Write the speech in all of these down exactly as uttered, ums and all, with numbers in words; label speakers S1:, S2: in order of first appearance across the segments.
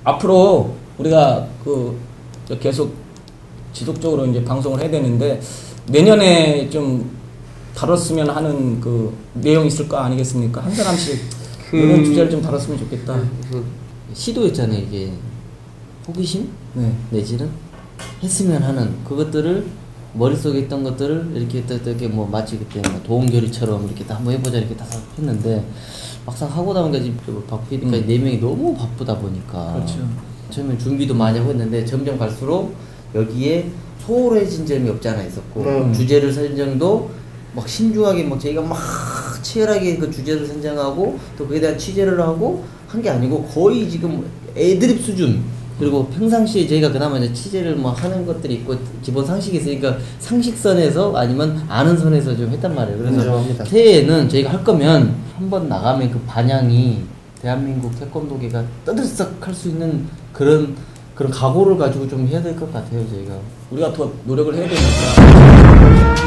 S1: 앞으로 우리가 그 계속 지속적으로 이제 방송을 해야 되는데 내년에 좀 다뤘으면 하는 그 내용이 있을 거 아니겠습니까? 한 사람씩 그... 이런 주제를 좀 다뤘으면 좋겠다.
S2: 그 시도였잖아요. 이게 호기심
S1: 네.
S2: 내지는 했으면 하는 그것들을 머릿속에 있던 것들을 이렇게 이렇게 뭐 마치 그때 뭐 도움결의처럼 이렇게 다 한번 해보자 이렇게 다 했는데 막상 하고 나니까 지금 박 피디까지 음. 네 명이 너무 바쁘다 보니까
S1: 그렇죠.
S2: 처음에 준비도 많이 하고 했는데 점점 갈수록 여기에 소홀해진 점이 없지 않아 있었고 음. 주제를 선정도 막 신중하게 막 저희가 막 치열하게 그 주제를 선정하고 또 그에 대한 취재를 하고 한 게 아니고 거의 지금 애드립 수준. 그리고 평상시에 저희가 그나마 이제 취재를 뭐 하는 것들이 있고 기본 상식이 있으니까 상식선에서 아니면 아는 선에서 좀 했단 말이에요. 그래서 인정합니다. 새해에는 저희가 할 거면 한번 나가면 그 반향이 대한민국 태권도계가 떠들썩 할 수 있는 그런 그런 각오를 가지고 좀 해야 될 것 같아요. 저희가
S1: 우리가 더 노력을 해야 되니까.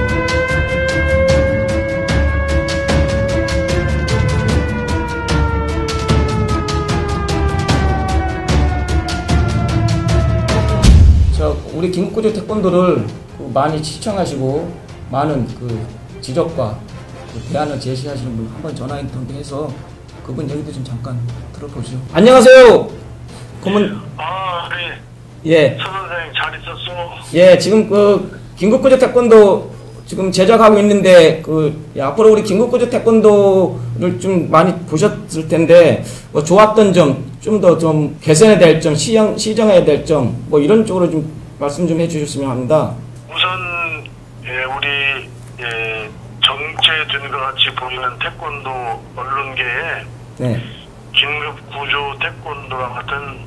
S1: 우리 김국구조 태권도를 많이 시청하시고 많은 그 지적과 그 대안을 제시하시는 분 한번 전화 인터뷰해서 그분 얘기도 좀 잠깐 들어보죠. 안녕하세요. 고문.
S3: 아, 네.
S1: 예.
S3: 서 선생님 잘 있었어.
S1: 예, 지금 그 김국구조 태권도 지금 제작하고 있는데 그 예, 앞으로 우리 김국구조 태권도를 좀 많이 보셨을 텐데 뭐 좋았던 점, 좀 더 좀 개선해야 될 점, 시정 시정해야 될 점 뭐 이런 쪽으로 좀 말씀 좀 해주셨으면 합니다.
S3: 우선 예, 우리 예, 정체된 것 같이 보이는 태권도 언론계에 네. 긴급 구조 태권도와 같은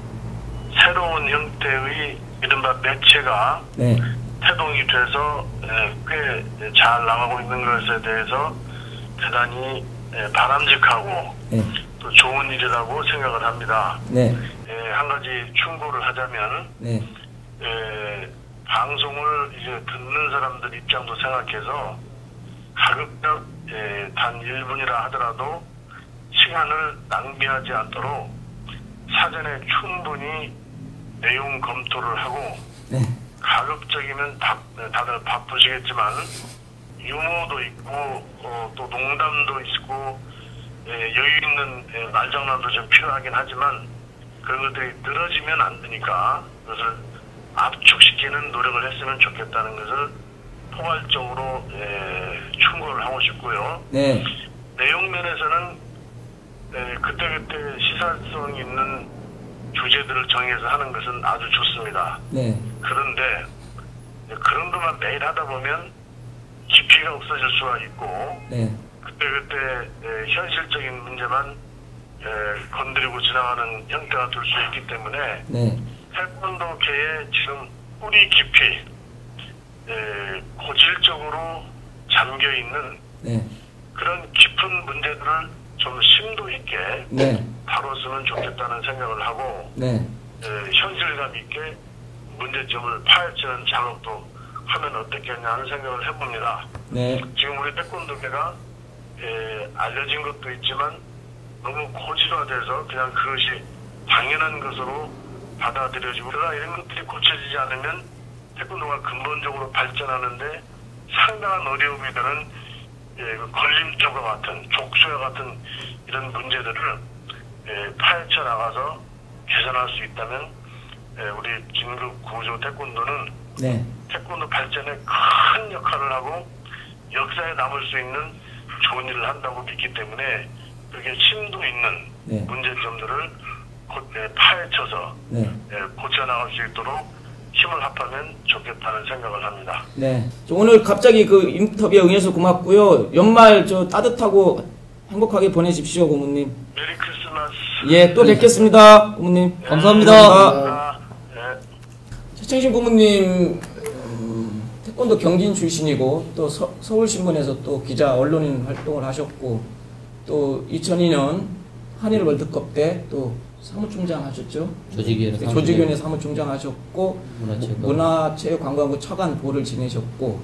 S3: 새로운 형태의 이른바 매체가 네. 태동이 돼서 예, 꽤 잘 나가고 있는 것에 대해서 대단히 예, 바람직하고 네. 또 좋은 일이라고 생각을 합니다. 네. 예, 한 가지 충고를 하자면 네. 에, 방송을 이제 듣는 사람들 입장도 생각해서 가급적 에, 단 일 분이라 하더라도 시간을 낭비하지 않도록 사전에 충분히 내용 검토를 하고 네. 가급적이면 바, 다들 바쁘시겠지만 유머도 있고 어, 또 농담도 있고 에, 여유 있는 에, 말장난도 좀 필요하긴 하지만 그런 것들이 늘어지면 안 되니까 그것을 압축시키는 노력을 했으면 좋겠다는 것을 포괄적으로 예, 충고를 하고 싶고요. 네. 내용 면에서는 예, 그때그때 시사성 있는 주제들을 정해서 하는 것은 아주 좋습니다. 네. 그런데 그런 것만 매일 하다 보면 깊이가 없어질 수가 있고 네. 그때그때 예, 현실적인 문제만 예, 건드리고 지나가는 형태가 될 수 있기 때문에 네. 태권도계에 지금 뿌리 깊이 에, 고질적으로 잠겨있는 네. 그런 깊은 문제들을 좀 심도 있게 네. 다뤘으면 좋겠다는 생각을 하고 네. 에, 현실감 있게 문제점을 파헤치는 작업도 하면 어떻겠냐 하는 생각을 해봅니다. 네. 지금 우리 태권도계가 에, 알려진 것도 있지만 너무 고질화돼서 그냥 그것이 당연한 것으로 받아들여지고 그러나 이런 것들이 고쳐지지 않으면 태권도가 근본적으로 발전하는데 상당한 어려움이 되는 예, 그 걸림돌과 같은 족쇄와 같은 이런 문제들을 예, 파헤쳐 나가서 개선할 수 있다면 예, 우리 긴급 구조 태권도는 네. 태권도 발전에 큰 역할을 하고 역사에 남을 수 있는 좋은 일을 한다고 믿기 때문에 그렇게 심도 있는 네. 문제점들을 파헤쳐서 네. 고쳐나갈 수 있도록 힘을 합하면 좋겠다는 생각을 합니다.
S1: 네. 오늘 갑자기 그 인터뷰에 응해서 고맙고요. 연말 저 따뜻하고 행복하게 보내십시오, 고모님.
S3: 메리 크리스마스.
S1: 예, 또 뵙겠습니다, 고모님.
S3: 네.
S1: 감사합니다.
S3: 감사합니다. 네.
S1: 최창신 고모님 음, 태권도 경진 출신이고 또 서, 서울신문에서 또 기자 언론인 활동을 하셨고 또 이천이 년 한일 월드컵 때 또 사무총장 하셨죠?
S2: 조직위원회
S1: 네, 조직위원회 사무총장 하셨고 문화체육, 문화체육관광부 차관 보를 지내셨고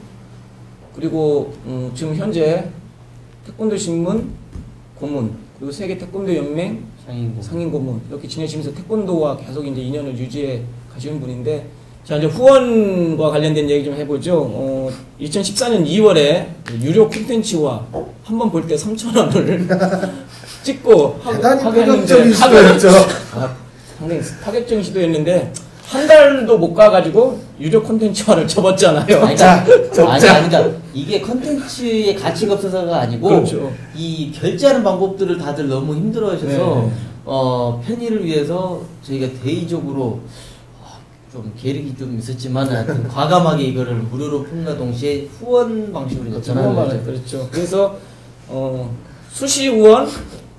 S1: 그리고 음, 지금 현재 태권도 신문 고문 그리고 세계 태권도 연맹
S2: 상인
S1: 상인 고문 이렇게 지내시면서 태권도와 계속 이제 인연을 유지해 가시는 분인데, 자 이제 후원과 관련된 얘기 좀 해보죠. 어, 이천십사 년 이월에 유료 콘텐츠와 한 번 볼 때 삼천 원을 찍고
S4: 대단히
S1: 하고 했는데,
S4: 파격적인 시도였죠.
S1: 아, 상당히 파격적인 시도였는데 한 달도 못 가가지고 유료 콘텐츠화를 접었잖아요.
S2: 아니,
S4: 자,
S2: 그러니까,
S4: 접자.
S2: 아니, 그러니까 이게 컨텐츠의 가치가 없어서가 아니고
S1: 그렇죠.
S2: 이 결제하는 방법들을 다들 너무 힘들어하셔서
S1: 네.
S2: 어, 편의를 위해서 저희가 대의적으로 어, 좀 계획이 좀 있었지만 하여튼 과감하게 이거를 무료로 품과 동시에 후원 방식으로 이제 전환을
S1: 후원만
S2: 했죠.
S1: 그렇죠. 그래서 어, 수시 후원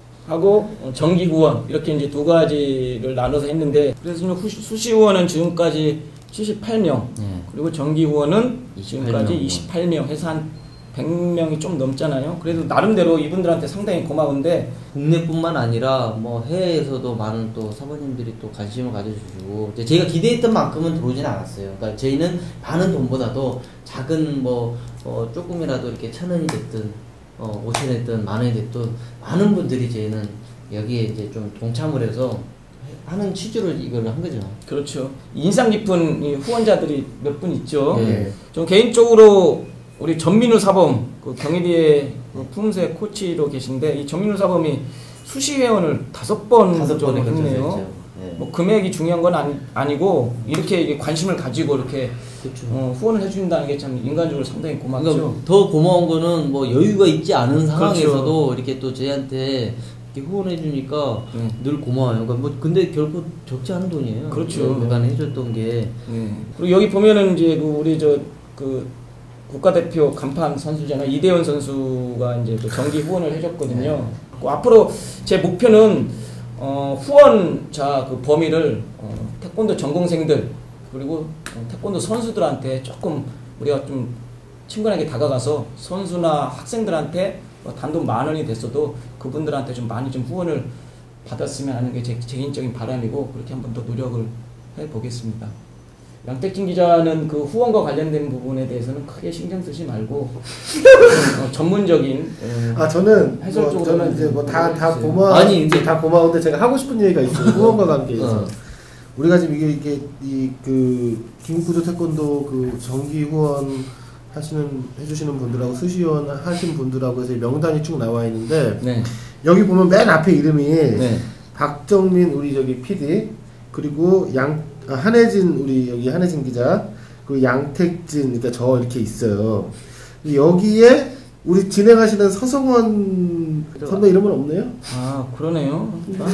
S1: 하고 어, 정기 후원 이렇게 이제 두 가지를 나눠서 했는데, 그래서 지금 후- 수시 후원은 지금까지 칠십팔 명,
S2: 네.
S1: 그리고 정기 후원은
S2: 이십팔
S1: 지금까지
S2: 명.
S1: 이십팔 명 해서 한 백 명이 좀 넘잖아요. 그래도 나름대로 이분들한테 상당히 고마운데,
S2: 국내뿐만 아니라 뭐 해외에서도 많은 또 사모님들이 또 관심을 가져주시고 이제 저희가 기대했던 만큼은 들어오진 않았어요. 그러니까 저희는 많은 돈보다도 작은 뭐 어, 조금이라도 이렇게 천 원이 됐든 어, 오천 원이 됐든 만 원이 됐든 많은 분들이 저희는 여기에 이제 좀 동참을 해서 하는 취지로 이걸 한 거죠.
S1: 그렇죠. 인상 깊은 이 후원자들이 몇 분 있죠.
S2: 네.
S1: 좀 개인적으로 우리 전민우 사범, 그 경희대의 그 품새 코치로 계신데, 이 전민우 사범이 수시 회원을 다섯 번
S2: 다섯
S1: 정도
S2: 번에
S1: 했네요.
S2: 걸쳐서 했죠. 네.
S1: 뭐 금액이 중요한 건 아니, 아니고 이렇게 이게 관심을 가지고 이렇게
S2: 그렇죠.
S1: 어, 후원을 해준다는 게 참 인간적으로 상당히 고맙죠.
S2: 그러니까 더 고마운 거는 뭐 여유가 있지 않은 상황에서도
S1: 그렇죠.
S2: 이렇게 또 저희한테 이렇게 후원해 주니까
S1: 네.
S2: 늘 고마워요. 그러니까 뭐 근데 결코 적지 않은 돈이에요.
S1: 그렇죠.
S2: 매번 해줬던 게
S1: 네. 그리고 여기 보면은 이제 그 우리 저 그 국가대표 간판 선수잖아요. 이대현 선수가 이제 그 정기 후원을 해줬거든요.
S2: 네.
S1: 그 앞으로 제 목표는 어, 후원자 그 범위를 어, 태권도 전공생들 그리고 어, 태권도 선수들한테 조금 우리가 좀 친근하게 다가가서 선수나 학생들한테 뭐 단돈 만 원이 됐어도 그분들한테 좀 많이 좀 후원을 받았으면 하는 게 제 개인적인 바람이고, 그렇게 한번 더 노력을 해보겠습니다. 양택진 기자는 그 후원과 관련된 부분에 대해서는 크게 신경 쓰지 말고 어, 전문적인 어,
S4: 아 저는
S1: 해설
S4: 뭐,
S1: 쪽으로는
S4: 저는 이제 뭐 다 다
S1: 해주세요.
S4: 고마
S2: 아니, 이제-
S4: 다 고마운데 제가 하고 싶은 얘기가 있어요. 후원과 관계에서
S2: 어.
S4: 우리가 지금 이게 이게 이 그 김구조 태권도 그 정기 후원 하시는 해주시는 분들하고 수시 후원 하신 분들하고 해서 명단이 쭉 나와 있는데,
S1: 네.
S4: 여기 보면 맨 앞에 이름이
S1: 네.
S4: 박정민 우리 저기 피디, 그리고 양 아, 한혜진 우리 여기 한혜진 기자, 그리고 양택진, 그러니까 저 이렇게 있어요. 여기에 우리 진행하시는 서성원 선배 이름은 없네요?
S1: 아 그러네요.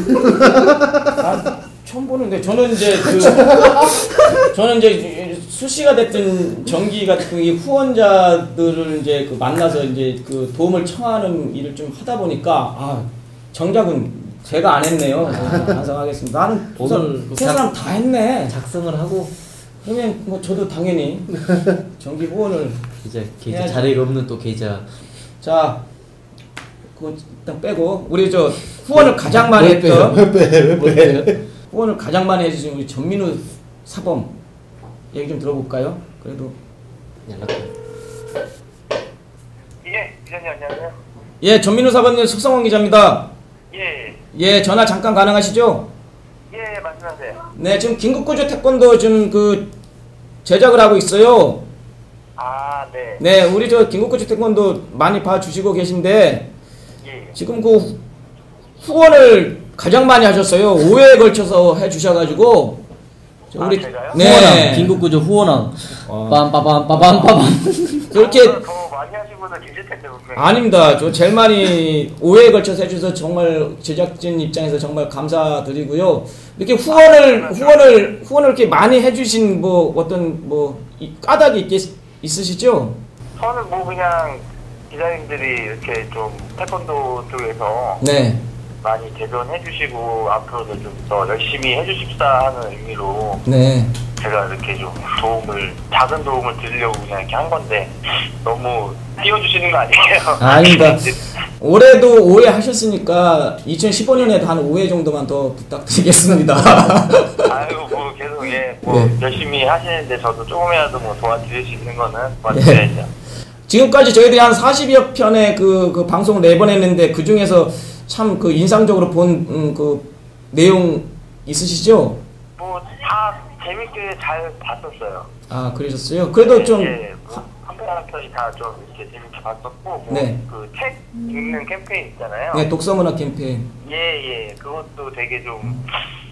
S1: 아, 처음 보는데 저는 이제 그 저는 이제 수시가 됐든 정기 같은 이 후원자들을 이제 그 만나서 이제 그 도움을 청하는 일을 좀 하다 보니까 아 정작은 제가 안 했네요. 반성하겠습니다. 나는 두 사람,
S2: 오늘
S1: 세 사람 다 했네.
S2: 작성을 하고
S1: 그러면 뭐 저도 당연히 정기 후원을
S2: 기자 계좌
S1: 해야죠.
S2: 자리가 없는 또 계좌
S1: 자 그거 일단 빼고 우리 저 후원을 가장 많이
S2: 뭘 빼요?
S1: 했던
S4: 왜 빼? 왜 빼?
S1: 후원을 가장 많이 해주신 우리 전민우 사범 얘기 좀 들어볼까요? 그래도
S2: 연락.
S3: 예, 기자님 안녕하세요.
S1: 예 전민우 사범님 석성원 기자입니다.
S3: 예,
S1: 예 전화 잠깐 가능하시죠?
S3: 예, 말씀하세요.
S1: 네 지금 긴급구조 태권도 지금 그 제작을 하고 있어요.
S3: 아, 네.
S1: 네 우리 저 긴급구조 태권도 많이 봐주시고 계신데
S3: 예.
S1: 지금 그 후- 후원을 가장 많이 하셨어요. 오 회에 걸쳐서 해주셔가지고 저
S3: 아,
S1: 우리
S3: 제가요?
S2: 후원왕
S1: 네
S2: 긴급구조 후원왕
S1: 어.
S2: 빰빠밤빠밤빠밤
S1: 그렇게
S3: 더 많이 하신 분은 계실 텐데, 분명히.
S1: 아닙니다. 저 제일 많이 오 회에 걸쳐서 해주셔서 정말 제작진 입장에서 정말 감사드리고요. 이렇게 후원을 후원을 후원을 이렇게 많이 해주신 뭐 어떤 뭐 이 까닭이 있겠, 있으시죠?
S3: 저는 뭐 그냥 기자님들이 이렇게 좀 태권도 쪽에서
S1: 네.
S3: 많이 대변해 주시고 앞으로도 좀 더 열심히 해주십사 하는 의미로
S1: 네.
S3: 제가 이렇게 좀 도움을, 작은 도움을 드리려고 그냥 이렇게 한 건데 너무 띄워주시는 거 아니에요?
S1: 아닙니다. 올해도 오 회 하셨으니까 이천십오 년에도 한 오 회 정도만 더 부탁드리겠습니다.
S3: 아이고 뭐 계속 예, 뭐
S1: 네.
S3: 열심히 하시는데 저도 조금이라도 뭐 도와드릴 수 있는 거는
S1: 네.
S3: 도와드려야죠.
S1: 지금까지 저희들이 한 사십여 편의 그, 그 방송을 네 번 했는데 그 중에서 참 그 인상적으로 본 그 내용 있으시죠?
S3: 뭐 다 재밌게 잘 봤었어요.
S1: 아 그러셨어요? 그래도 좀
S3: 예, 뭐 한 편 한 편이 다 좀 이렇게 재밌게 봤었고, 뭐
S1: 네.
S3: 그 책 읽는 캠페인 있잖아요.
S1: 네, 독서문화 캠페인.
S3: 예, 예, 그것도 되게 좀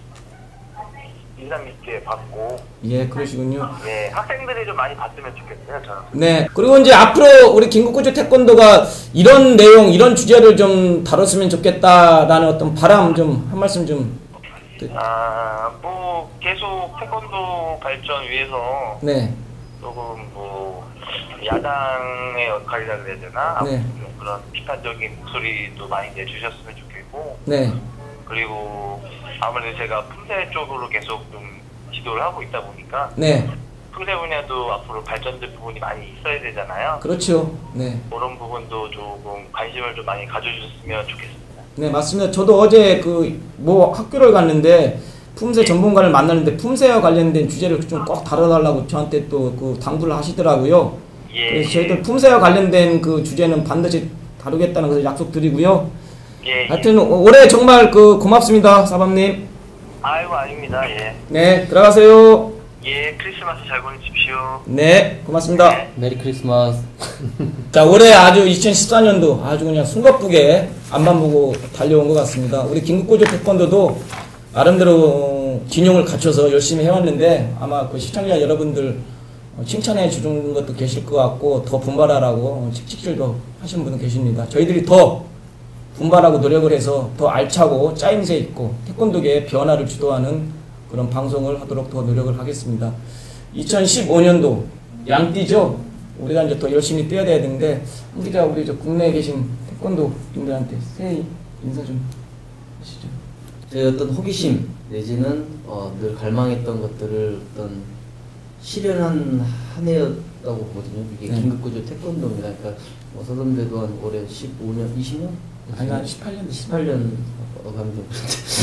S3: 인상 깊게 봤고,
S1: 예, 그러시군요.
S3: 예, 학생들이 좀 많이 봤으면 좋겠어요, 저는.
S1: 네. 그리고 이제 앞으로 우리 김국구조 태권도가 이런 내용, 이런 주제를 좀 다뤘으면 좋겠다라는 어떤 바람 좀 한 말씀 좀.
S3: 아, 뭐 계속 태권도 발전 위해서
S1: 네.
S3: 조금 뭐 야당의 역할이라 그래야 되나?
S1: 네.
S3: 좀 그런 비판적인 목소리도 많이 내주셨으면 좋겠고,
S1: 네.
S3: 그리고 아무래도 제가 품새 쪽으로 계속 좀 지도를 하고 있다 보니까
S1: 네.
S3: 품새 분야도 앞으로 발전될 부분이 많이 있어야 되잖아요.
S1: 그렇죠. 네.
S3: 그런 부분도 조금 관심을 좀 많이 가져주셨으면 좋겠습니다.
S1: 네, 맞습니다. 저도 어제 그 뭐 학교를 갔는데 품새 전문가를 만났는데 품새와 관련된 주제를 좀 꼭 다뤄달라고 저한테 또 그 당부를 하시더라고요.
S3: 예.
S1: 그래서 저희들 품새와 관련된 그 주제는 반드시 다루겠다는 것을 약속드리고요.
S3: 예.
S1: 하여튼 올해 정말 그 고맙습니다, 사범님.
S3: 아이고, 아닙니다. 예.
S1: 네, 들어가세요.
S3: 예, 크리스마스 잘 보내십시오.
S1: 네, 고맙습니다.
S3: 네.
S2: 메리 크리스마스.
S1: 자, 올해 아주 이천십사 년도 아주 그냥 숨가쁘게 앞만 보고 달려온 것 같습니다. 우리 김국구조 태권도도 나름대로 진용을 갖춰서 열심히 해왔는데 아마 그 시청자 여러분들 칭찬해 주는 것도 계실 것 같고 더 분발하라고 칙칙질도 하시는 분도 계십니다. 저희들이 더 분발하고 노력을 해서 더 알차고 짜임새 있고 태권도계의 변화를 주도하는 그런 방송을 하도록 더 노력을 하겠습니다. 이천십오 년도 양띠죠? 우리가 이제 더 열심히 뛰어야 되는데, 우리가 우리 저 국내에 계신 태권도 분들한테 새해 인사 좀 하시죠.
S2: 제 어떤 호기심 내지는 어, 늘 갈망했던 것들을 어떤 실현한 한 해였다고 보거든요. 이게
S1: 네.
S2: 김국구조 태권도입니다. 그러니까 뭐 서점대도 한 올해 십오 년, 이십 년?
S1: 아니, 한 십팔 년
S2: 십팔 년 어, 가면 좀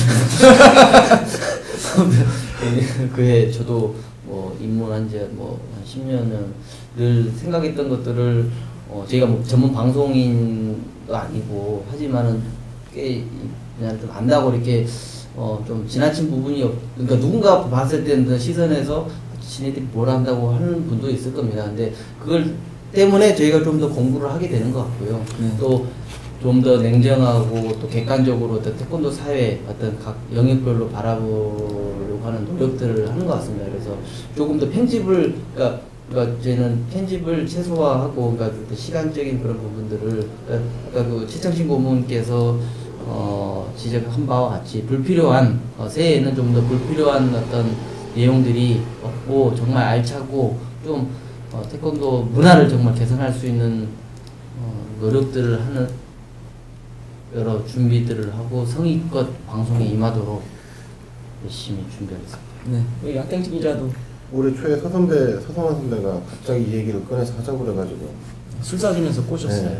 S2: 그해 저도 뭐 입문한 지 뭐 한 십 년은 늘 생각했던 것들을 어, 저희가 뭐 전문 방송인도 아니고 하지만은 꽤 그냥 좀 안다고 이렇게 어, 좀 지나친 부분이 없, 그러니까 누군가 봤을 때는 시선에서 지네들이 뭘 한다고 하는 분도 있을 겁니다. 근데 그걸 때문에 저희가 좀 더 공부를 하게 되는 것 같고요.
S1: 네.
S2: 또 좀 더 냉정하고 또 객관적으로 어떤 태권도 사회 어떤 각 영역별로 바라보려고 하는 노력들을 하는 것 같습니다. 그래서 조금 더 편집을, 그러니까, 그러니까 저희는 편집을 최소화하고, 그러니까 시간적인 그런 부분들을, 그러니까, 그러니까 그 최창신 고문께서 어, 지적한 바와 같이 불필요한, 어, 새해에는 좀 더 불필요한 어떤 내용들이 없고 정말 알차고 좀 어, 태권도 문화를 정말 개선할 수 있는 어, 노력들을 하는 여러 준비들을 하고 성의껏 방송에 임하도록 열심히 준비하겠습니다.
S1: 네. 우리 양땡지 기자도
S4: 올해 초에 서 선배, 서성환 선배가 갑자기 이 얘기를 꺼내서 하자고 그래가지고
S1: 술 사주면서 꼬셨어요.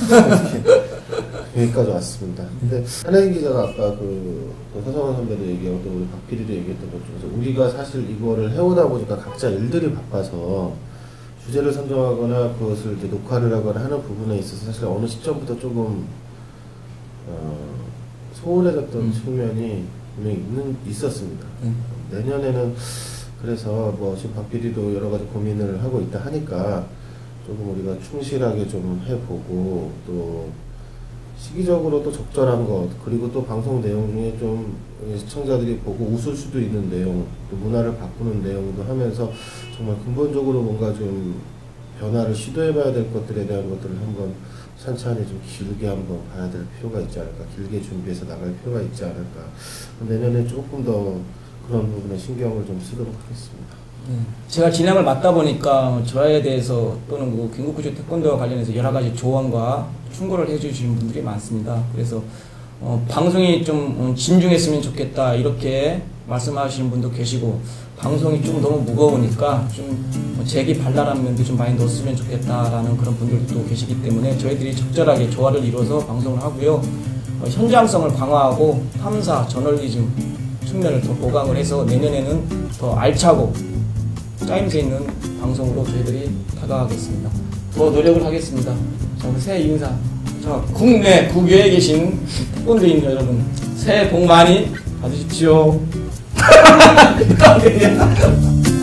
S4: 네. 여기까지 왔습니다. 근데 한혜진 기자가 아까 그 서성환 선배도 얘기하고 또 우리 박 피디도 얘기했던 것 중에서 우리가 사실 이거를 해오다 보니까 각자 일들이 바빠서 주제를 선정하거나 그것을 이제 녹화를 하거나 하는 부분에 있어서 사실 어느 시점부터 조금 어, 소홀해졌던 음. 측면이 분명히 있는, 있었습니다. 음. 내년에는 그래서 뭐 지금 박 피디도 여러 가지 고민을 하고 있다 하니까 조금 우리가 충실하게 좀 해보고 또 시기적으로 또 적절한 것 그리고 또 방송 내용 중에 좀 시청자들이 보고 웃을 수도 있는 내용 또 문화를 바꾸는 내용도 하면서 정말 근본적으로 뭔가 좀 변화를 시도해봐야 될 것들에 대한 것들을 한번 천천히 좀 길게 한번 봐야 될 필요가 있지 않을까 길게 준비해서 나갈 필요가 있지 않을까 내년에 조금 더 그런 부분에 신경을 좀 쓰도록 하겠습니다.
S1: 네. 제가 진행을 맡다 보니까 저에 대해서 또는 그 김국구조 태권도와 관련해서 여러 가지 조언과 충고를 해주시는 분들이 많습니다. 그래서 어, 방송이 좀 진중했으면 좋겠다 이렇게 말씀하시는 분도 계시고 방송이 좀 너무 무거우니까 좀 재기 발랄한 면도 좀 많이 넣었으면 좋겠다라는 그런 분들도 계시기 때문에 저희들이 적절하게 조화를 이루어서 방송을 하고요. 어, 현장성을 강화하고 탐사, 저널리즘 측면을 더 보강을 해서 내년에는 더 알차고 짜임새 있는 방송으로 저희들이 다가가겠습니다. 더 노력을 하겠습니다. 자, 우리 새해 인사 자, 국내 국외에 계신 태권도인 여러분 새해 복 많이 받으십시오.